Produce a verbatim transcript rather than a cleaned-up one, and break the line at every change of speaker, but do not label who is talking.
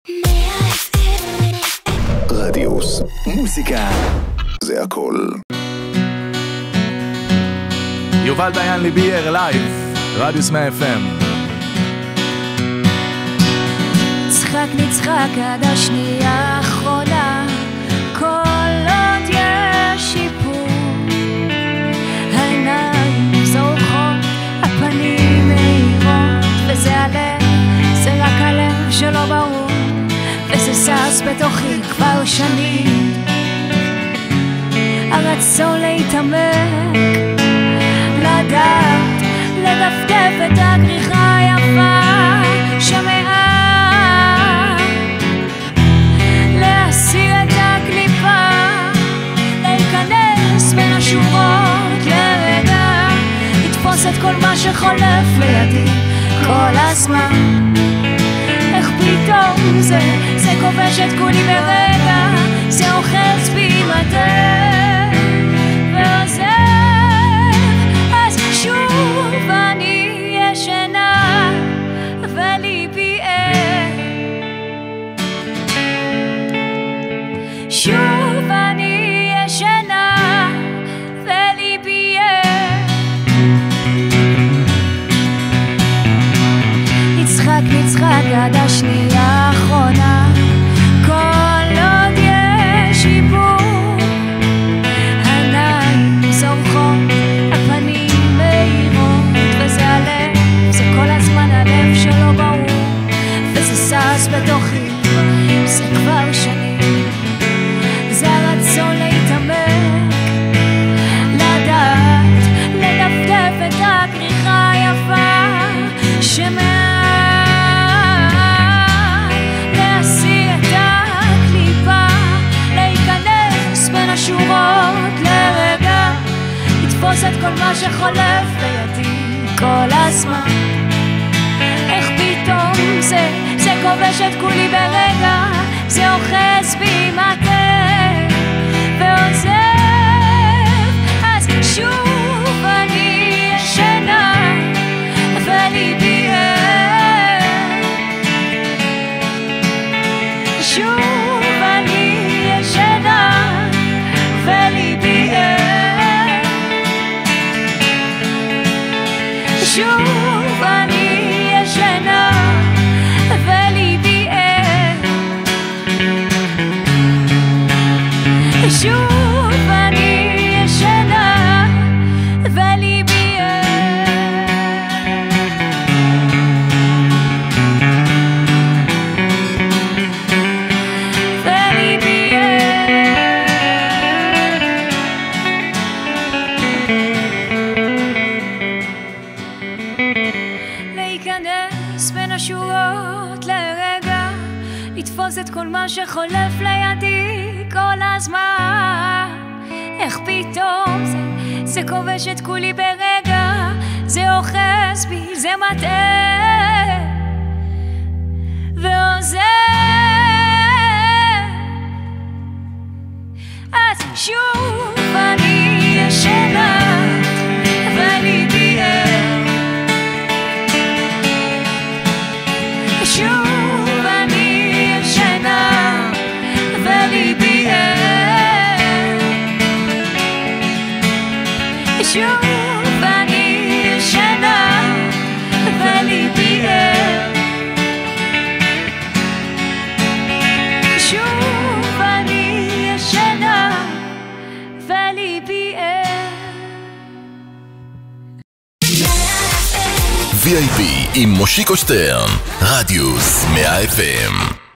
רדיוס, מוזיקה זה הכל.
יובל דיין ליבייר לייב, רדיוס מאה אף אם.
צחק נצחק עד השנייה האחרונה, כל עוד יש שיפור. העיניים זורחות, הפנים מהירות, וזה הלב, זה רק הלב שלא ברור, וזה סס בתוכי כבר שנים. הרצון להתעמק, לדעת, לדפדף את הכריכה היפה שמעה, להסיר את הקליפה, להיכנס בין השורות לרגע, לתפוס את כל מה שחולף לידי כל הזמן. איך פתאום זה, זה כובש את כולי ברגע, זה אוחז בי מטה ועוזב, אז שוב אני ישנה וליבי ער. שוב אני ישנה וליבי ער. נצחק נצחק עד השנייה האחרונה, כל עוד יש שיפור. העיניים זורחות, הפנים מהירות, וזה הלב, זה כל הזמן הלב שלא ברור, וזה סס בתוכי, זה כבר שנים. זה הרצון להתעמק, לדעת, לדפדף את הכריכה היפה שמעה, שורות לרגע, לתפוס את כל מה שחולף לידי כל הזמן. איך פתאום זה, זה כובש את כולי ברגע, זה אוחז בי מטה ועוזב, אז שוב אני ישנה וליבי ער. שוב אני ישנה וליבי ער. שוב אני ישנה וליבי ער. שוב אני ישנה וליבי ער. וליבי להיכנס בין השורות לרגע, לתפוס את כל מה שחולף לידי כל הזמן. איך פתאום זה, זה כובש את כולי ברגע, זה אוחז בי, זה מטעה ועוזב, אז שוב אני ישנה וליבי ער. שוב אני ישנה וליבי ער. שוב אני ישנה וליבי ער. שוב אני ישנה וליבי ער.
וי איי פי עם מושיקו שטרן, רדיוס מאה אף אם.